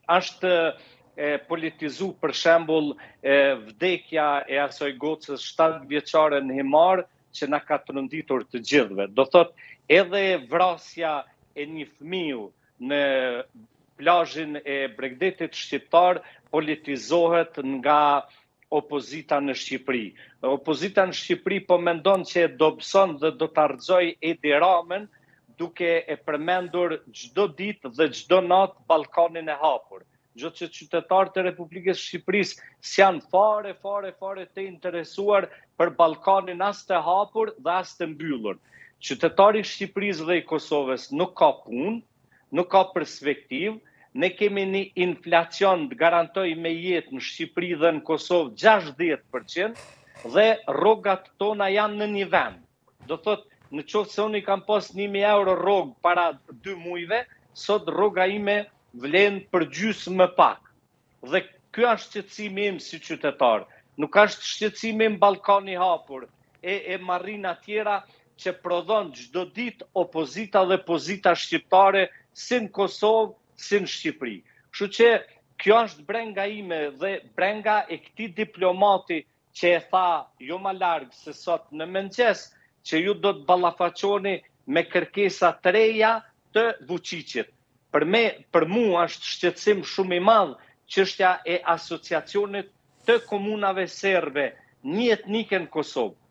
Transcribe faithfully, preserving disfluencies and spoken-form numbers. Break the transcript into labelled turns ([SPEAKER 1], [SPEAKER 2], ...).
[SPEAKER 1] është e, politizu për shembull e, vdekja e asoj gocës shtatë vjeçare në Himar që na ka tronditur të gjithëve. Do thot edhe vrasja e një fëmiu në plazhin e Bregdetit shqiptar politizohet nga opozita në Shqipëri. Opozita në Shqipëri po mendon që e dobëson dhe do të arxoj Edi Ramën duke e përmendur çdo ditë dhe çdo natë Ballkanin e hapur. Gjë që qytetarët e Republikës së Shqipërisë s'janë fare, fare, fare të interesuar për Ballkanin as të hapur dhe as të mbyllur. Qytetari i Shqipërisë dhe i Kosovës nuk ka punë, nuk ka perspektivë. Ne kemi një inflacion të garantoj me jetë në Shqipëri dhe në Kosovë gjashtëdhjetë përqind dhe rrogat tona janë në një vend. Do thot, në qoftë se unë i kam pas një mijë euro rrogë para dy muajve, sot rroga ime vlen për gjysmë më pak. Dhe ky është shqetësimi im si qytetar. Nuk është shqetësimi im Ballkani i hapur e, e marrina tjera që prodhon çdo ditë opozita dhe pozita shqiptare si në Kosovë, si në Shqipëri. Kështu që kjo është brenga ime dhe brenga e këtij diplomati që e tha jo më larg se sot në mëngjes që ju do të ballafaqoni me kërkesa të reja të Vučićit. Për me, për mua është shqetësim shumë i madh çështja e asociacionit të komunave serbe një etnike në Kosovë.